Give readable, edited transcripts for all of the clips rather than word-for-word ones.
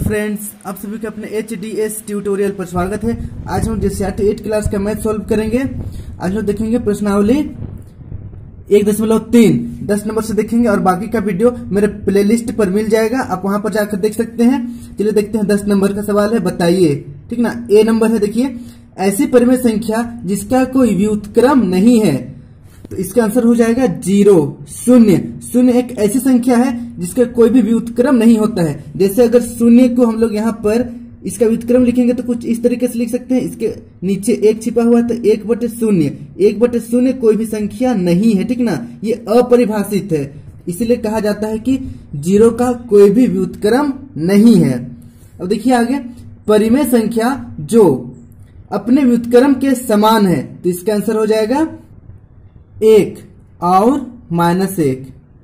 Friends, आप सभी का अपने HDS ट्यूटोरियल पर स्वागत है। आज हम JCERT 8 क्लास का मैथ सॉल्व करेंगे। आज हम देखेंगे प्रश्नावली 1.3 10 नंबर से देखेंगे और बाकी का वीडियो मेरे प्लेलिस्ट पर मिल जाएगा, आप वहां पर जाकर देख सकते हैं। चलिए देखते हैं। 10 नंबर का सवाल है, बताइए, ठीक ना। ए नंबर है, देखिए, ऐसी परिमेय संख्या जिसका कोई व्युत्क्रम नहीं है, तो इसका आंसर हो जाएगा 0 शून्य। शून्य एक ऐसी संख्या है जिसका कोई भी व्युत्क्रम नहीं होता है। जैसे अगर शून्य को हम लोग यहाँ पर इसका व्युत्क्रम लिखेंगे तो कुछ इस तरीके से लिख सकते हैं। इसके नीचे एक छिपा हुआ है तो 1/0। 1/0 कोई भी संख्या नहीं है, ठीक ना। ये अपरिभाषित है, इसीलिए कहा जाता है कि 0 का कोई भी व्युत्क्रम नहीं है। अब देखिए आगे, परिमेय संख्या जो अपने व्युत्क्रम के समान है, तो इसका आंसर हो जाएगा 1 और -1।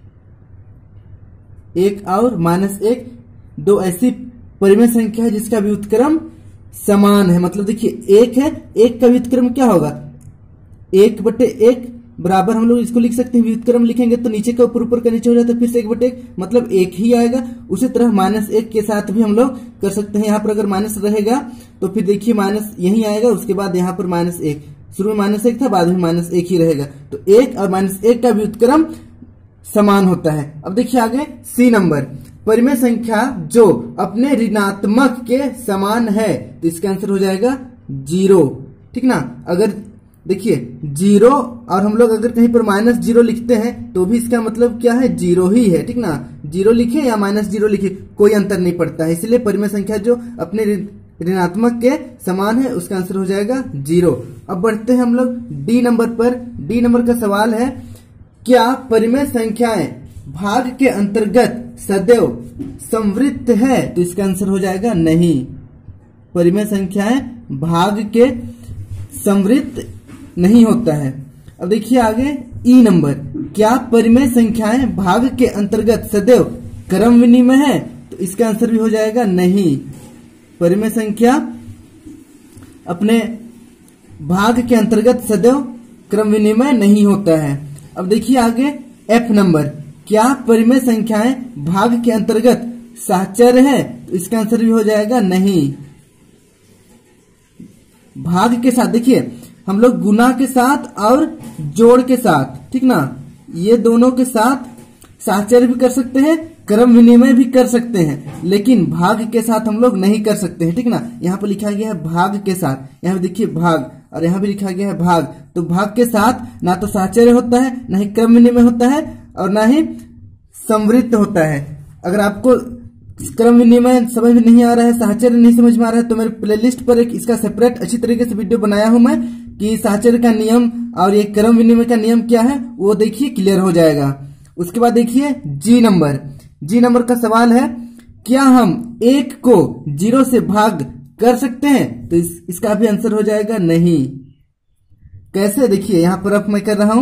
1 और -1 दो ऐसी परिमेय संख्या है जिसका व्युत्क्रम समान है। मतलब देखिए 1 है, 1 का व्युत्क्रम क्या होगा, 1/1 बराबर हम लोग इसको लिख सकते हैं। व्युत्क्रम लिखेंगे तो नीचे का ऊपर का नीचे हो जाता है, फिर से 1/1 मतलब 1 ही आएगा। उसी तरह -1 के साथ भी हम लोग कर सकते हैं। यहाँ पर अगर माइनस रहेगा तो फिर देखिए माइनस यही आएगा, उसके बाद यहाँ पर -1, शुरू में -1 था, बाद में -1 ही रहेगा। तो 1 और -1 का व्युत्क्रम समान होता है। अब देखिए आगे, सी नंबर, परिमेय संख्या जो अपने ऋणात्मक के समान है, तो इसका आंसर हो जाएगा 0, ठीक ना। अगर देखिए 0 और हम लोग अगर कहीं पर -0 लिखते हैं तो भी इसका मतलब क्या है, 0 ही है, ठीक ना। 0 लिखे या -0 लिखे कोई अंतर नहीं पड़ता है। इसलिए परिमेय संख्या जो अपने ऋणात्मक के समान है, उसका आंसर हो जाएगा 0। अब बढ़ते हैं हम लोग डी नंबर पर। डी नंबर का सवाल है, क्या परिमेय संख्याएं भाग के अंतर्गत सदैव संवृत्त है, तो इसका आंसर हो जाएगा नहीं। परिमेय संख्याएं भाग के संवृत्त नहीं होता है। अब देखिए आगे, ई नंबर, क्या परिमेय संख्याएं भाग के अंतर्गत सदैव क्रम विनिमय है, तो इसका आंसर भी हो जाएगा नहीं। परिमेय संख्या अपने भाग के अंतर्गत सदैव क्रम विनिमय नहीं होता है। अब देखिए आगे, एफ नंबर, क्या परिमेय संख्याएं भाग के अंतर्गत साहचर्य है, तो इसका आंसर भी हो जाएगा नहीं। भाग के साथ देखिए हम लोग गुना के साथ और जोड़ के साथ, ठीक ना, ये दोनों के साथ साहचर्य भी कर सकते हैं, क्रम विनिमय भी कर सकते हैं, लेकिन भाग के साथ हम लोग नहीं कर सकते हैं, ठीक ना। यहाँ पर लिखा गया है भाग के साथ, यहाँ पे देखिए भाग, और यहाँ भी लिखा गया है भाग। तो भाग के साथ ना तो साहचर्य होता है, ना ही क्रम विनिमय होता है, और ना ही संवृत्त होता है। अगर आपको क्रम विनिमय समझ में नहीं आ रहा है, साहचर्य नहीं समझ में आ रहा है, तो मेरे प्लेलिस्ट पर एक इसका सेपरेट अच्छी तरीके से वीडियो बनाया हूं मैं, कि साहचर्य का नियम और ये क्रम विनिमय का नियम क्या है, वो देखिए क्लियर हो जाएगा। उसके बाद देखिए जी नंबर। जी नंबर का सवाल है, क्या हम 1 को 0 से भाग कर सकते हैं, तो इसका भी आंसर हो जाएगा नहीं। कैसे, देखिए यहां पर अब मैं कर रहा हूं,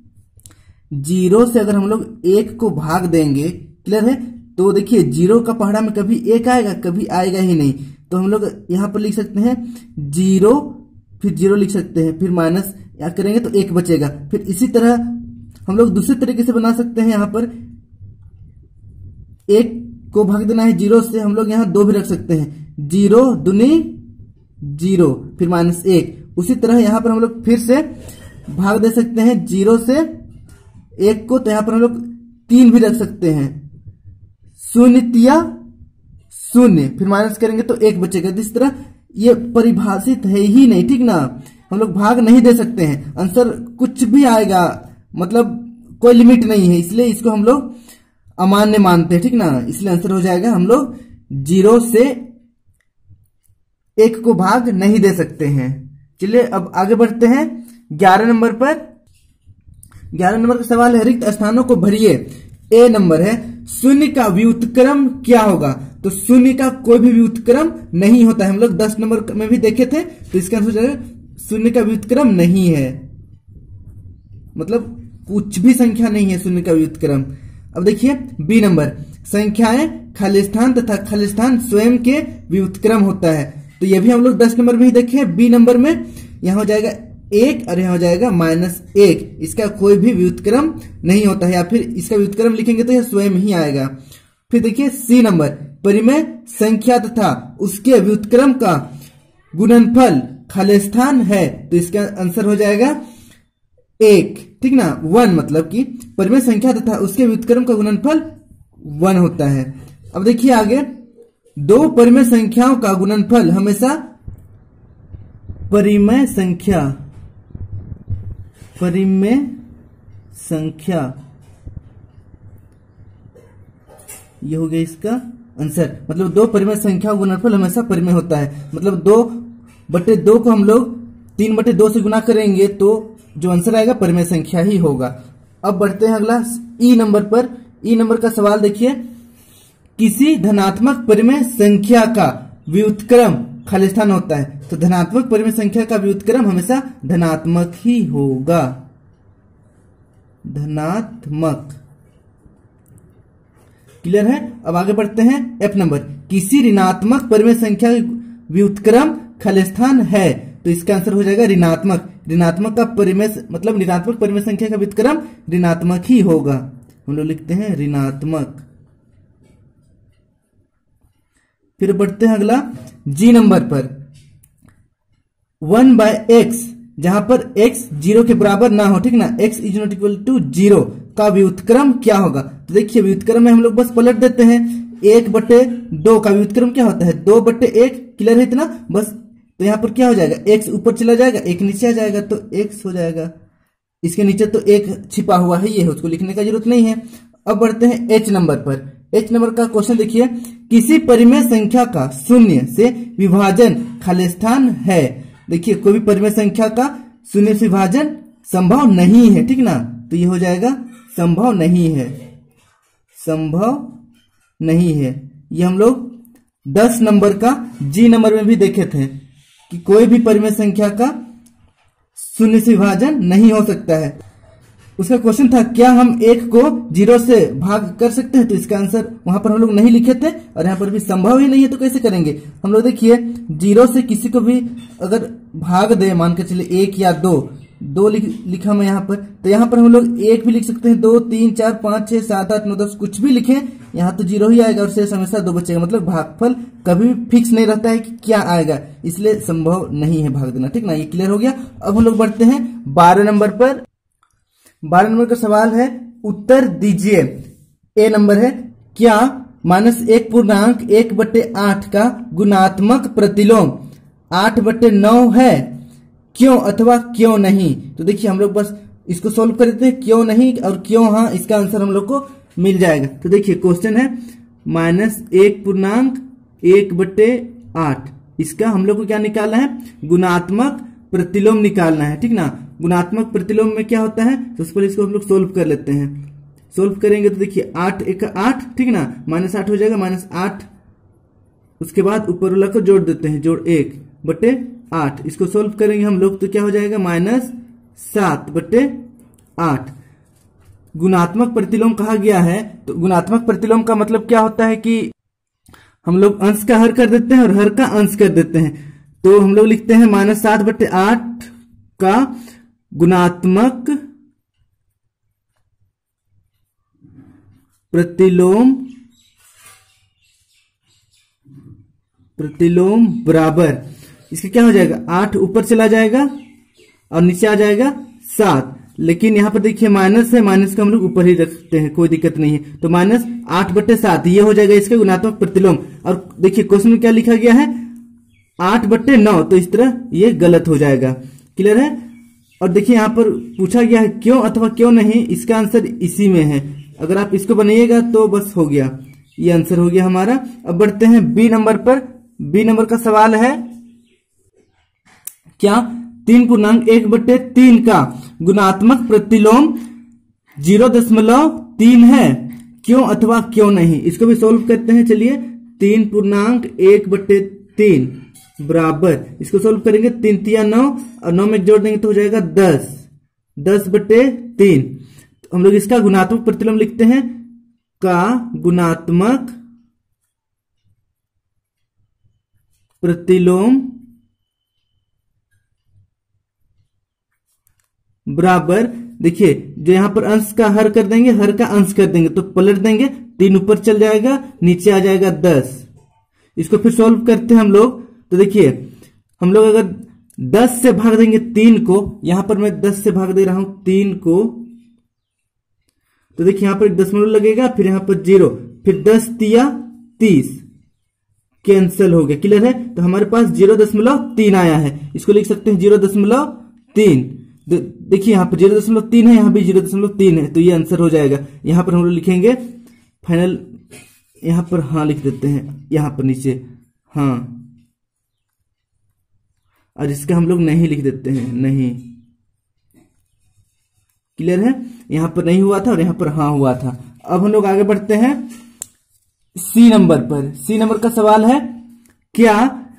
0 से अगर हम लोग 1 को भाग देंगे, क्लियर है, तो देखिए 0 का पहाड़ा में कभी 1 आएगा, कभी आएगा ही नहीं। तो हम लोग यहां पर लिख सकते हैं 0, फिर 0 लिख सकते हैं, फिर माइनस या करेंगे तो 1 बचेगा। फिर इसी तरह हम लोग दूसरे तरीके से बना सकते हैं। यहाँ पर 1 को भाग देना है 0 से, हम लोग यहाँ 2 भी रख सकते हैं, 0 दूनी 0, फिर -1। उसी तरह यहाँ पर हम लोग फिर से भाग दे सकते हैं 0 से 1 को, तो यहाँ पर हम लोग 3 भी रख सकते हैं, 0 तिया 0, फिर माइनस करेंगे तो 1 बचेगा। इस तरह ये परिभाषित है ही नहीं, ठीक ना। हम लोग भाग नहीं दे सकते हैं, आंसर कुछ भी आएगा, मतलब कोई लिमिट नहीं है, इसलिए इसको हम लोग अमान्य मानते हैं, ठीक ना। इसलिए आंसर हो जाएगा, हम लोग 0 से 1 को भाग नहीं दे सकते हैं। चलिए अब आगे बढ़ते हैं 11 नंबर पर। 11 नंबर का सवाल है, रिक्त स्थानों को भरिए। ए नंबर है, शून्य का व्युत्क्रम क्या होगा, तो शून्य का कोई भी व्युत्क्रम नहीं होता है। हम लोग 10 नंबर में भी देखे थे, तो इसका आंसर हो जाएगा शून्य का व्युत्क्रम नहीं है, मतलब कुछ भी संख्या नहीं है शून्य का व्युत्क्रम। अब देखिए बी नंबर, संख्याएं खालिस्तान तथा खालिस्तान स्वयं के व्युत्क्रम होता है, तो ये भी हम लोग 10 नंबर में ही देखे। बी नंबर में यहाँ हो जाएगा 1 और यहाँ हो जाएगा -1, इसका कोई भी व्युत्क्रम नहीं होता है, या फिर इसका व्युत्क्रम लिखेंगे तो यह स्वयं ही आएगा। फिर देखिए सी नंबर, परिमेय संख्या तथा उसके व्युत्क्रम का गुणनफल खालिस्तान है, तो इसका आंसर हो जाएगा 1, ठीक ना। 1 मतलब कि परिमेय संख्या तथा उसके व्युत्क्रम का गुणनफल 1 होता है। अब देखिए आगे, दो परिमेय संख्याओं का गुणनफल हमेशा परिमेय संख्या ये हो गया इसका आंसर। मतलब दो परिमेय संख्या का गुणनफल हमेशा परिमेय होता है। मतलब 2/2 को हम लोग 3/2 से गुना करेंगे तो जो आंसर आएगा परिमेय संख्या ही होगा। अब बढ़ते हैं अगला ई नंबर पर। ई नंबर का सवाल देखिए, किसी धनात्मक परिमेय संख्या का व्युत्क्रम खालिस्तान होता है, तो धनात्मक परिमेय संख्या का व्युत्क्रम हमेशा धनात्मक ही होगा, धनात्मक। क्लियर है। अब आगे बढ़ते हैं एफ नंबर, किसी ऋणात्मक परिमेय संख्या व्युत्क्रम खालिस्तान है, तो इसका आंसर हो जाएगा ऋणात्मक। ऋणात्मक का परिमेय मतलब ऋणात्मक परिमेय संख्या का व्युत्क्रम ऋणात्मक ही होगा, हम लोग लिखते हैं ऋणात्मक। फिर बढ़ते हैं अगला जी नंबर पर, 1/x जहां पर x 0 के बराबर ना हो, ठीक ना, x is not equal to 0 का व्युत्क्रम क्या होगा। तो देखिए व्युत्क्रम में हम लोग बस पलट देते हैं, 1/2 का व्युत्क्रम क्या होता है 2/1। क्लियर है इतना बस। तो यहाँ पर क्या हो जाएगा, x ऊपर चला जाएगा, 1 नीचे आ जाएगा, तो x हो जाएगा। इसके नीचे तो 1 छिपा हुआ है, ये उसको लिखने का जरूरत नहीं है। अब बढ़ते हैं एच नंबर पर। एच नंबर का क्वेश्चन देखिए, किसी परिमेय संख्या का 0 से विभाजन खालिस्तान है। देखिए कोई भी परिमेय संख्या का 0 से विभाजन संभव नहीं है, ठीक ना, तो ये हो जाएगा संभव नहीं है, संभव नहीं है। ये हम लोग 10 नंबर का जी नंबर में भी देखे थे कि कोई भी परिमेय संख्या का 0 से विभाजन नहीं हो सकता है। उसका क्वेश्चन था क्या हम 1 को 0 से भाग कर सकते हैं, तो इसका आंसर वहां पर हम लोग नहीं लिखे थे और यहाँ पर भी संभव ही नहीं है, तो कैसे करेंगे हम लोग। देखिए 0 से किसी को भी अगर भाग दे, मान के चले 1 या 2 लिखा मैं यहाँ पर, तो यहाँ पर हम लोग 1 भी लिख सकते हैं, 2 3 4 5 6 7 8 9 10 कुछ भी लिखें, यहाँ तो 0 ही आएगा और शेष हमेशा 2 बचेगा। मतलब भागफल कभी भी फिक्स नहीं रहता है कि क्या आएगा, इसलिए संभव नहीं है भाग देना, ठीक ना। ये क्लियर हो गया। अब हम लोग बढ़ते हैं 12 नंबर पर। 12 नंबर का सवाल है, उत्तर दीजिए। ए नंबर है, क्या -1.1/8 का गुणात्मक प्रतिलोम 8/9 है, क्यों अथवा क्यों नहीं। तो देखिए हम लोग बस इसको सॉल्व कर देते हैं, क्यों नहीं और क्यों हाँ, इसका आंसर हम लोग को मिल जाएगा। तो देखिए क्वेश्चन है -1.1/8, इसका हम लोग को क्या निकालना है, गुणात्मक प्रतिलोम निकालना है, ठीक ना। गुणात्मक प्रतिलोम में क्या होता है, तो उसके लिए इसको हम लोग सोल्व कर लेते हैं। सोल्व करेंगे तो देखिए 8 × 8, ठीक ना, -8 हो जाएगा, -8 उसके बाद ऊपर वाला को जोड़ देते हैं, जोड़ 1/8। इसको सोल्व करेंगे हम लोग तो क्या हो जाएगा, -7/8। गुणात्मक प्रतिलोम कहा गया है, तो गुणात्मक प्रतिलोम का मतलब क्या होता है कि हम लोग अंश का हर कर देते हैं और हर का अंश कर देते हैं। तो हम लोग लिखते हैं -7/8 का गुणात्मक प्रतिलोम बराबर, इसका क्या हो जाएगा, 8 ऊपर चला जाएगा और नीचे आ जाएगा 7। लेकिन यहाँ पर देखिए माइनस है, माइनस का हम लोग ऊपर ही रखते हैं, कोई दिक्कत नहीं है। तो -8/7 ये हो जाएगा इसका गुणात्मक प्रतिलोम। और देखिए क्वेश्चन में क्या लिखा गया है, 8/9, तो इस तरह ये गलत हो जाएगा। क्लियर है। और देखिए यहाँ पर पूछा गया है क्यों अथवा क्यों नहीं, इसका आंसर इसी में है। अगर आप इसको बनाइएगा तो बस हो गया, ये आंसर हो गया हमारा। अब बढ़ते हैं बी नंबर पर। बी नंबर का सवाल है, क्या 3.1/3 का गुणात्मक प्रतिलोम 0.3 है, क्यों अथवा क्यों नहीं। इसको भी सोल्व करते हैं, चलिए। 3.1/3 बराबर, इसको सोल्व करेंगे, 3 × 9 और 9 में जोड़ देंगे तो हो जाएगा 10, 10/3। तो हम लोग इसका गुणात्मक प्रतिलोम लिखते हैं, का गुणात्मक प्रतिलोम बराबर, देखिए जो यहां पर अंश का हर कर देंगे, हर का अंश कर देंगे, तो पलट देंगे 3 ऊपर चल जाएगा, नीचे आ जाएगा 10। इसको फिर सॉल्व करते हैं हम लोग। तो देखिए हम लोग अगर 10 से भाग देंगे 3 को, यहां पर मैं 10 से भाग दे रहा हूं 3 को, तो देखिए यहां पर एक दशमलव लगेगा, फिर यहां पर 0, फिर 10 तिया 30, कैंसिल हो गया। क्लियर है? तो हमारे पास 0.3 आया है। इसको लिख सकते हैं 0.3। देखिए यहां पर 0.3 है, यहां भी 0.3 है, तो ये आंसर हो जाएगा। यहां पर हम लोग लिखेंगे फाइनल, यहां पर हाँ लिख देते हैं, यहां पर नीचे हाँ, और इसका हम लोग नहीं लिख देते हैं, नहीं। क्लियर है? यहां पर नहीं हुआ था और यहां पर हाँ हुआ था। अब हम लोग आगे बढ़ते हैं सी नंबर पर। सी नंबर का सवाल है, क्या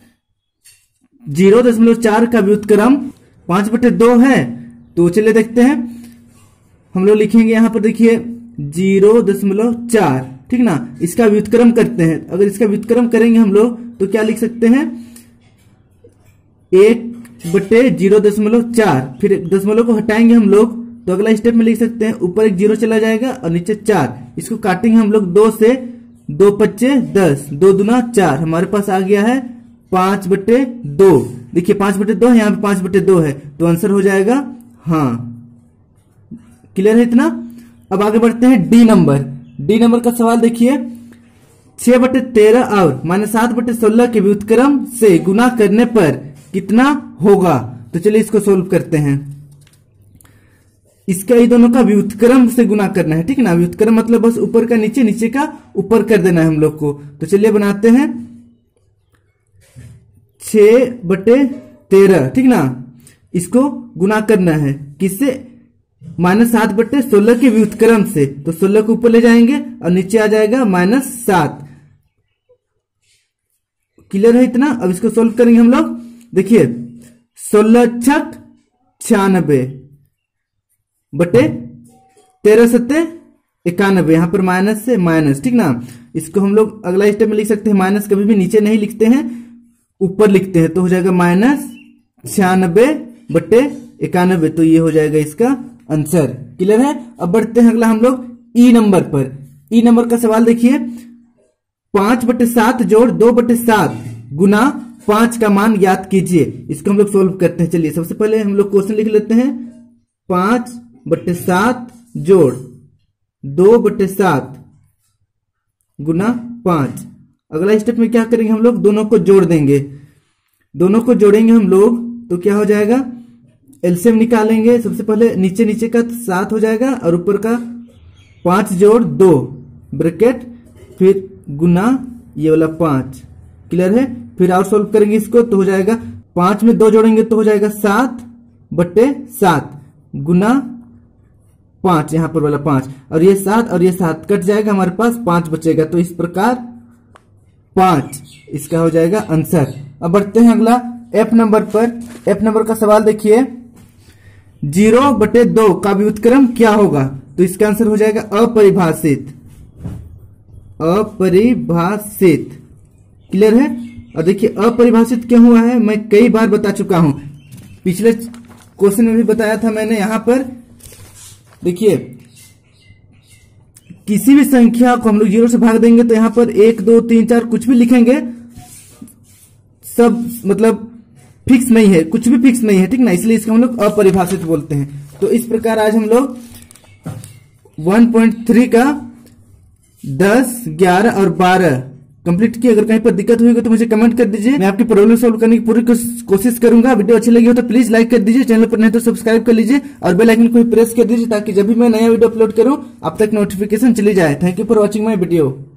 0.4 का व्युत्क्रम 5/2 है? तो चलिए देखते हैं। हम लोग लिखेंगे यहां पर देखिए 0.4, ठीक ना। इसका व्युत्क्रम करते हैं। अगर इसका व्युत्क्रम करेंगे हम लोग तो क्या लिख सकते हैं, 1/0.4, फिर दशमलव को हटाएंगे हम लोग तो अगला स्टेप में लिख सकते हैं, ऊपर एक 0 चला जाएगा और नीचे 4। इसको काटेंगे हम लोग 2 से, 2 पच्चे 10, 2 दूना 4, हमारे पास आ गया है 5/2। देखिए 5/2 है, यहाँ पे 5/2 है, तो आंसर हो जाएगा हाँ। क्लियर है इतना? अब आगे बढ़ते हैं डी नंबर। डी नंबर का सवाल देखिए, 6/13 और -7/16 के व्युत्क्रम से गुना करने पर कितना होगा? तो चलिए इसको सोल्व करते हैं। इसका ही दोनों का व्युत्क्रम से गुना करना है, ठीक ना। व्युत्क्रम मतलब बस ऊपर का नीचे, नीचे का ऊपर कर देना है हम लोग को। तो चलिए बनाते हैं 6/13, ठीक ना। इसको गुना करना है किससे? -7/16 के व्युत्क्रम से। तो 16 को ऊपर ले जाएंगे और नीचे आ जाएगा -7। क्लियर है इतना? अब इसको सोल्व करेंगे हम लोग। देखिए 16 छक 96 बटे 13 सत्ते 91, यहां पर माइनस से माइनस, ठीक ना। इसको हम लोग अगला स्टेप में लिख सकते हैं, माइनस कभी भी नीचे नहीं लिखते हैं, ऊपर लिखते हैं। तो हो जाएगा -96/91, तो ये हो जाएगा इसका आंसर। क्लियर है? अब बढ़ते हैं अगला हम लोग ई नंबर पर। ई नंबर का सवाल देखिए, 5/7 जोड़ 2/7 गुना 5 का मान ज्ञात कीजिए। इसको हम लोग सोल्व करते हैं। चलिए सबसे पहले हम लोग क्वेश्चन लिख लेते हैं, 5/7 जोड़ 2/7 गुना 5। अगला स्टेप में क्या करेंगे हम लोग, दोनों को जोड़ देंगे। दोनों को जोड़ेंगे हम लोग तो क्या हो जाएगा, एलसीएम निकालेंगे। सबसे पहले नीचे नीचे का 7 हो जाएगा और ऊपर का 5 जोड़ 2 ब्रैकेट, फिर गुना ये वाला 5। क्लियर है? फिर और सोल्व करेंगे इसको तो हो जाएगा, 5 में 2 जोड़ेंगे तो हो जाएगा 7/7 गुना 5, यहां पर वाला 5, और ये 7 और ये 7 कट जाएगा, हमारे पास 5 बचेगा। तो इस प्रकार 5 इसका हो जाएगा आंसर। अब बढ़ते हैं अगला एफ नंबर पर। एफ नंबर का सवाल देखिए, 0/2 का व्युत्क्रम क्या होगा? तो इसका आंसर हो जाएगा अपरिभाषित। अपरिभाषित। क्लियर है? और देखिए अपरिभाषित क्यों हुआ है, मैं कई बार बता चुका हूं, पिछले क्वेश्चन में भी बताया था मैंने। यहां पर देखिए किसी भी संख्या को हम लोग 0 से भाग देंगे तो यहां पर 1 2 3 4 कुछ भी लिखेंगे, सब मतलब फिक्स नहीं है, कुछ भी फिक्स नहीं है, ठीक ना। इसलिए इसको हम लोग अपरिभाषित बोलते हैं। तो इस प्रकार आज हम लोग 1.3 का 10, 11 और 12 कंप्लीट किए। अगर कहीं पर दिक्कत हुई तो मुझे कमेंट कर दीजिए, मैं आपकी प्रॉब्लम सॉल्व करने की पूरी कोशिश करूंगा। वीडियो अच्छी लगी हो तो प्लीज लाइक कर दीजिए, चैनल पर नहीं तो सब्सक्राइब कर लीजिए और बेल आइकन को भी प्रेस कर दीजिए ताकि जब भी मैं नया वीडियो अपलोड करूं आप तक नोटिफिकेशन चली जाए। Thank you for watching my video.